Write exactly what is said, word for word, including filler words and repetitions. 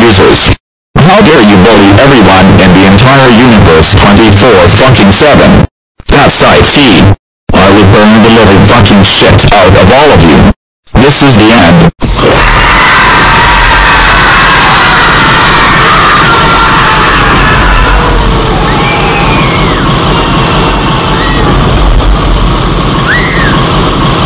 losers. How dare you bully everyone in the entire universe twenty-four fucking seven. That's I T. I would burn the living fucking shit out of all of you. This is the end.